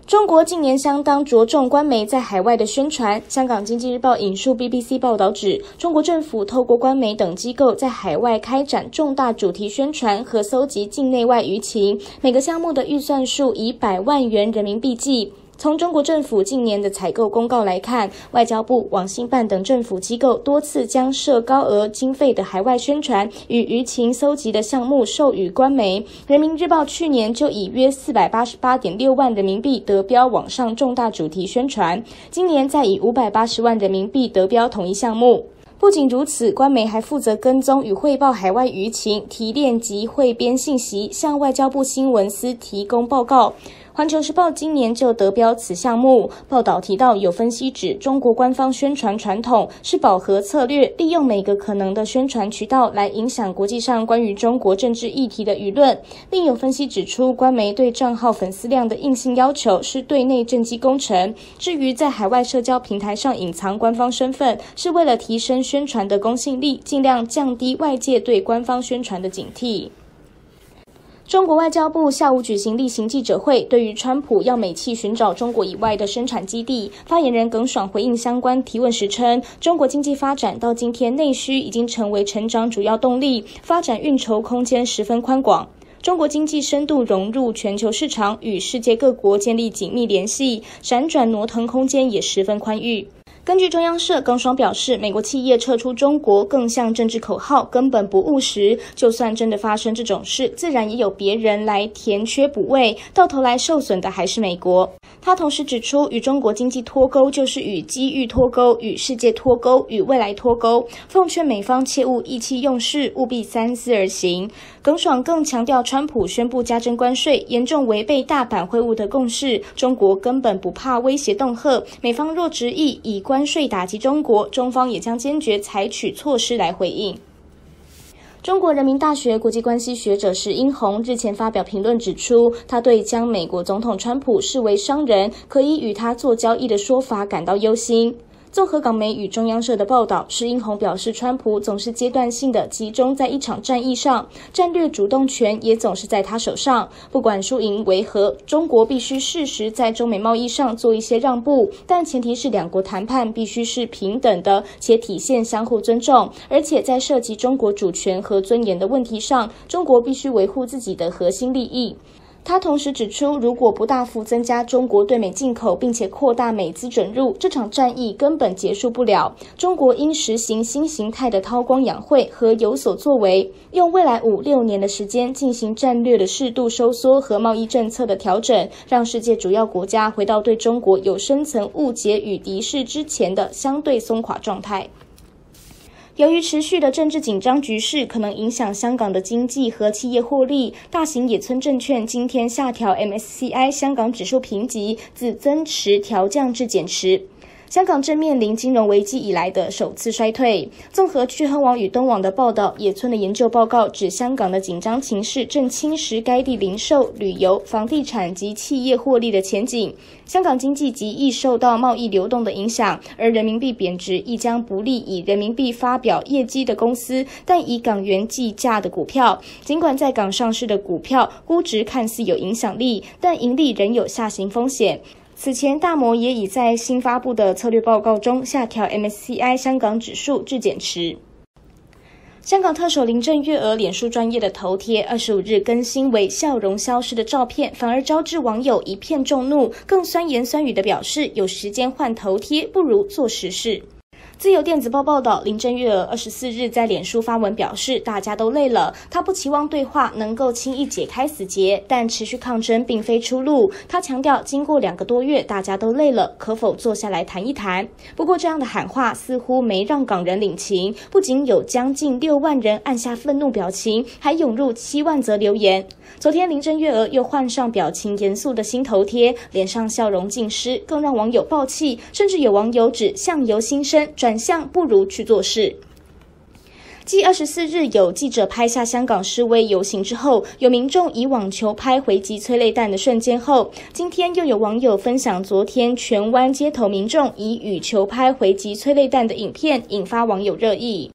中国近年相当着重官媒在海外的宣传。香港经济日报引述 BBC 报道指，中国政府透过官媒等机构在海外开展重大主题宣传和搜集境内外舆情，每个项目的预算数以100万元人民币计。从中国政府近年的采购公告来看，外交部、网信办等政府机构多次将涉高额经费的海外宣传与舆情搜集的项目授予官媒。人民日报去年就以约488.6万人民币得标网上重大主题宣传，今年再以580万人民币得标同一项目。不仅如此，官媒还负责跟踪与汇报海外舆情、提炼及汇编信息，向外交部新闻司提供报告。环球时报今年就得标此项目。报道提到，有分析指，中国官方宣传传统是饱和策略，利用每个可能的宣传渠道来影响国际上关于中国政治议题的舆论。另有分析指出，官媒对账号粉丝量的硬性要求是对内政绩工程，至于在海外社交平台上隐藏官方身份，是为了提升宣传的公信力，尽量降低外界对官方宣传的警惕。中国外交部下午举行例行记者会，对于川普要美企寻找中国以外的生产基地，发言人耿爽回应相关提问时称，中国经济发展到今天，内需已经成为成长主要动力，发展运筹空间十分宽广。中国经济深度融入全球市场，与世界各国建立紧密联系，闪转挪腾空间也十分宽裕。根据中央社，耿爽表示，美国企业撤出中国更像政治口号，根本不务实。就算真的发生这种事，自然也有别人来填缺补位，到头来受损的还是美国。他同时指出，与中国经济脱钩就是与机遇脱钩，与世界脱钩，与未来脱钩。奉劝美方切勿意气用事，务必三思而行。耿爽更强调，川普宣布加征关税，严重违背大阪会晤的共识。中国根本不怕威胁恫吓，美方若执意以关税打击中国，中方也将坚决采取措施来回应。中国人民大学国际关系学者石英红日前发表评论指出，他对将美国总统川普视为商人，可以与他做交易的说法感到忧心。综合港媒与中央社的报道，石英红表示，川普总是阶段性的集中在一场战役上，战略主动权也总是在他手上。不管输赢为何，中国必须适时在中美贸易上做一些让步，但前提是两国谈判必须是平等的，且体现相互尊重，而且在涉及中国主权和尊严的问题上，中国必须维护自己的核心利益。他同时指出，如果不大幅增加中国对美进口，并且扩大美资准入，这场战役根本结束不了。中国应实行新形态的韬光养晦和有所作为，用未来5-6年的时间进行战略的适度收缩和贸易政策的调整，让世界主要国家回到对中国有深层误解与敌视之前的相对松垮状态。由于持续的政治紧张局势可能影响香港的经济和企业获利，大型野村证券今天下调 MSCI 香港指数评级，自增持调降至减持。香港正面临金融危机以来的首次衰退。综合钜亨网与东网的报道，野村的研究报告指，香港的紧张情势正侵蚀该地零售、旅游、房地产及企业获利的前景。香港经济极易受到贸易流动的影响，而人民币贬值亦将不利以人民币发表业绩的公司，但以港元计价的股票。尽管在港上市的股票估值看似有影响力，但盈利仍有下行风险。此前，大摩也已在新发布的策略报告中下调 MSCI 香港指数至减持。香港特首林郑月娥脸书专页的头贴25日更新为笑容消失的照片，反而招致网友一片众怒，更酸言酸语地表示，有时间换头贴不如做实事。自由电子报报道，林郑月娥24日在脸书发文表示，大家都累了，她不期望对话能够轻易解开死结，但持续抗争并非出路。她强调，经过2个多月，大家都累了，可否坐下来谈一谈？不过这样的喊话似乎没让港人领情，不仅有将近6万人按下愤怒表情，还涌入7万则留言。昨天林郑月娥又换上表情严肃的新头贴，脸上笑容尽失，更让网友爆气，甚至有网友指相由心生，转向不如去做事。继24日有记者拍下香港示威游行之后，有民众以网球拍回击催泪弹的瞬间后，今天又有网友分享昨天荃湾街头民众以羽球拍回击催泪弹的影片，引发网友热议。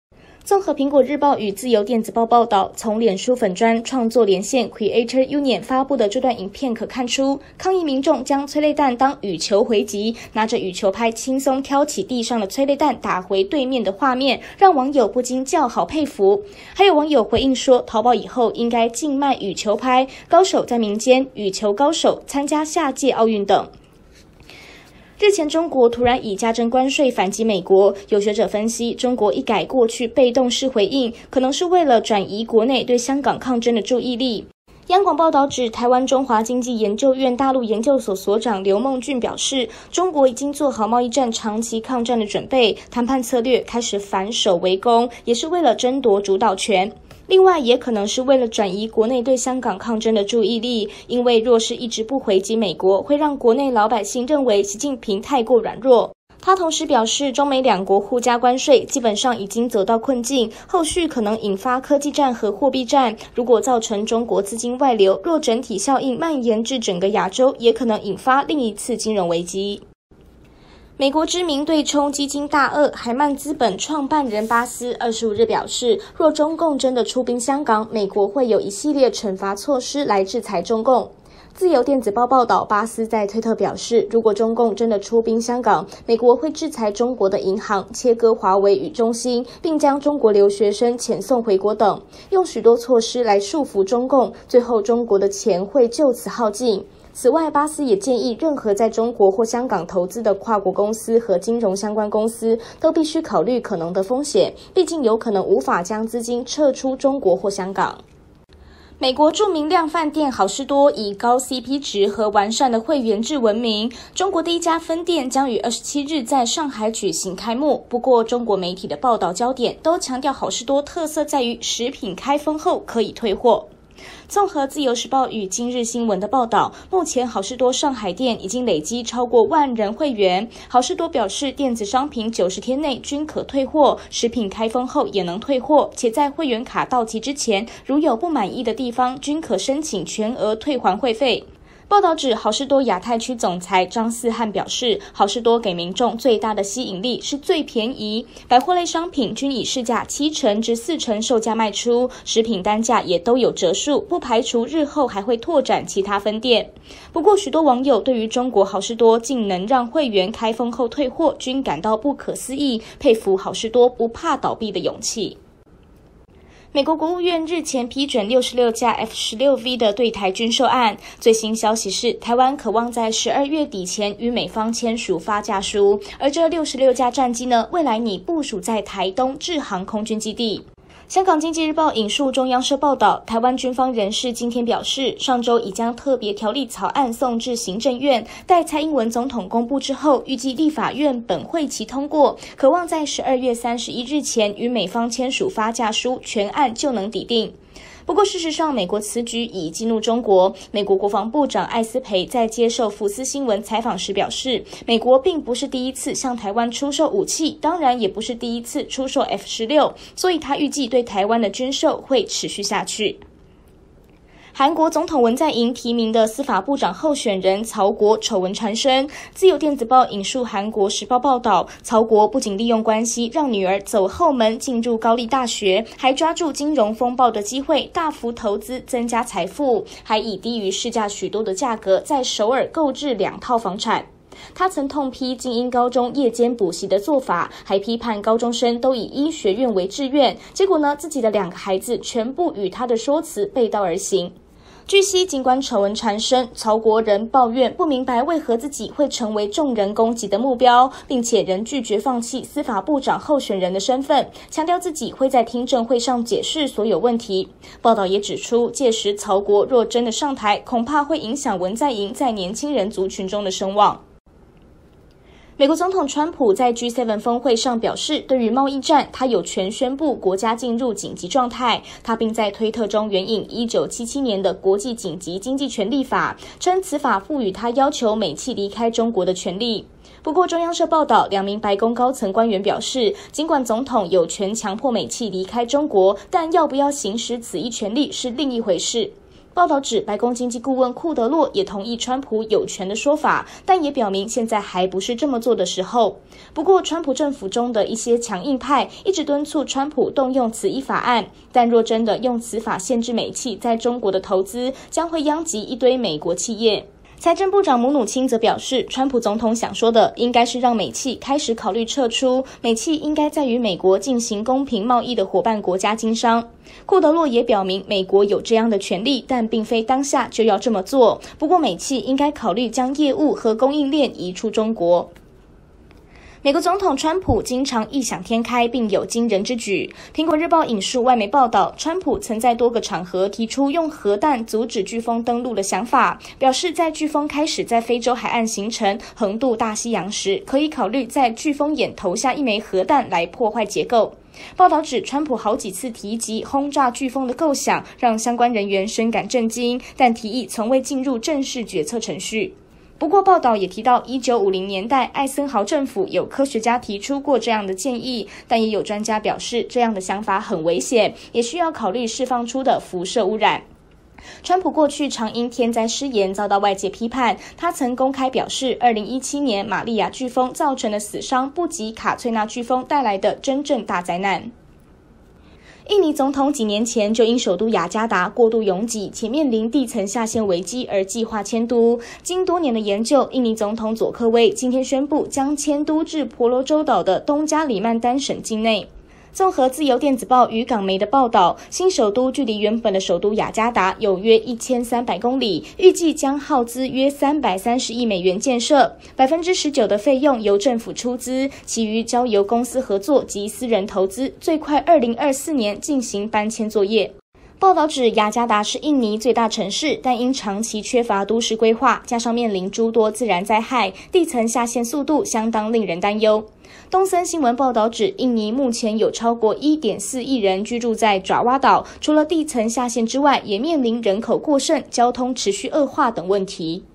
综合苹果日报与自由电子报报道，从脸书粉专创作连线 Creator Union 发布的这段影片可看出，抗议民众将催泪弹当羽球回击，拿着羽球拍轻松挑起地上的催泪弹打回对面的画面，让网友不禁叫好佩服。还有网友回应说，淘宝以后应该禁卖羽球拍，高手在民间，羽球高手参加下届奥运等。日前，中国突然以加征关税反击美国，有学者分析，中国一改过去被动式回应，可能是为了转移国内对香港抗争的注意力。央广报道指，台湾中华经济研究院大陆研究所所长刘梦俊表示，中国已经做好贸易战长期抗战的准备，谈判策略开始反守为攻，也是为了争夺主导权。另外，也可能是为了转移国内对香港抗争的注意力，因为若是一直不回击美国，会让国内老百姓认为习近平太过软弱。他同时表示，中美两国互加关税基本上已经走到困境，后续可能引发科技战和货币战。如果造成中国资金外流，若整体效应蔓延至整个亚洲，也可能引发另一次金融危机。美国知名对冲基金大鳄海曼资本创办人巴斯25日表示，若中共真的出兵香港，美国会有一系列惩罚措施来制裁中共。自由电子报报道，巴斯在推特表示，如果中共真的出兵香港，美国会制裁中国的银行，切割华为与中兴，并将中国留学生遣送回国等，用许多措施来束缚中共，最后中国的钱会就此耗尽。此外，巴斯也建议，任何在中国或香港投资的跨国公司和金融相关公司都必须考虑可能的风险，毕竟有可能无法将资金撤出中国或香港。美国著名量贩店好事多以高 CP 值和完善的会员制闻名，中国第一家分店将于27日在上海举行开幕。不过，中国媒体的报道焦点都强调好事多特色在于食品开封后可以退货。综合自由时报与今日新闻的报道，目前好事多上海店已经累积超过10000人会员。好事多表示，电子商品90天内均可退货，食品开封后也能退货，且在会员卡到期之前，如有不满意的地方，均可申请全额退还会费。报道指，好事多亚太区总裁张思翰表示，好事多给民众最大的吸引力是最便宜，百货类商品均以市价70%至40%售价卖出，食品单价也都有折数，不排除日后还会拓展其他分店。不过，许多网友对于中国好事多竟能让会员开封后退货，均感到不可思议，佩服好事多不怕倒闭的勇气。美国国务院日前批准66架 F-16V 的对台军售案。最新消息是，台湾可望在12月底前与美方签署发价书，而这66架战机呢，未来拟部署在台东志航空军基地。香港经济日报引述中央社报道，台湾军方人士今天表示，上周已将特别条例草案送至行政院，待蔡英文总统公布之后，预计立法院本会期通过，可望在12月31日前与美方签署发价书，全案就能抵定。不过，事实上，美国此举已激怒中国。美国国防部长艾斯培在接受福斯新闻采访时表示，美国并不是第一次向台湾出售武器，当然也不是第一次出售 F-16，所以他预计对台湾的军售会持续下去。韩国总统文在寅提名的司法部长候选人曹国丑闻缠身。自由电子报引述韩国时报报道，曹国不仅利用关系让女儿走后门进入高丽大学，还抓住金融风暴的机会大幅投资增加财富，还以低于市价许多的价格在首尔购置2套房产。他曾痛批精英高中夜间补习的做法，还批判高中生都以医学院为志愿，结果呢，自己的2个孩子全部与他的说辞背道而行。据悉，尽管丑闻缠身，曹国仍抱怨不明白为何自己会成为众人攻击的目标，并且仍拒绝放弃司法部长候选人的身份，强调自己会在听证会上解释所有问题。报道也指出，届时曹国若真的上台，恐怕会影响文在寅在年轻人族群中的声望。美国总统川普在 G7 峰会上表示，对于贸易战，他有权宣布国家进入紧急状态。他并在推特中援引1977年的国际紧急经济权利法，称此法赋予他要求美企离开中国的权利。不过，中央社报道，2名白宫高层官员表示，尽管总统有权强迫美企离开中国，但要不要行使此一权利是另一回事。 报道指，白宫经济顾问库德洛也同意川普有权的说法，但也表明现在还不是这么做的时候。不过，川普政府中的一些强硬派一直敦促川普动用此一法案，但若真的用此法限制美企在中国的投资，将会殃及一堆美国企业。财政部长姆努钦则表示，川普总统想说的应该是让美企开始考虑撤出，美企应该在与美国进行公平贸易的伙伴国家经商。库德洛也表明，美国有这样的权利，但并非当下就要这么做。不过，美企应该考虑将业务和供应链移出中国。美国总统川普经常异想天开，并有惊人之举。苹果日报引述外媒报道，川普曾在多个场合提出用核弹阻止飓风登陆的想法，表示在飓风开始在非洲海岸形成，横渡大西洋时，可以考虑在飓风眼投下一枚核弹来破坏结构。报道指，川普好几次提及轰炸飓风的构想，让相关人员深感震惊，但提议从未进入正式决策程序。不过，报道也提到，1950年代艾森豪政府有科学家提出过这样的建议，但也有专家表示，这样的想法很危险，也需要考虑释放出的辐射污染。川普过去常因天灾失言遭到外界批判，他曾公开表示，2017年玛利亚飓风造成的死伤不及卡翠娜飓风带来的真正大灾难。印尼总统几年前就因首都雅加达过度拥挤且面临地层下陷危机而计划迁都。经多年的研究，印尼总统佐科威今天宣布将迁都至婆罗洲岛的东加里曼丹省境内。综合自由电子报与港媒的报道，新首都距离原本的首都雅加达有约1300公里，预计将耗资约330亿美元建设，19%的费用由政府出资，其余交由公司合作及私人投资，最快2024年进行搬迁作业。报道指，雅加达是印尼最大城市，但因长期缺乏都市规划，加上面临诸多自然灾害，地层下陷速度相当令人担忧。东森新闻报道指，印尼目前有超过1.4亿人居住在爪哇岛，除了地层下陷之外，也面临人口过剩、交通持续恶化等问题。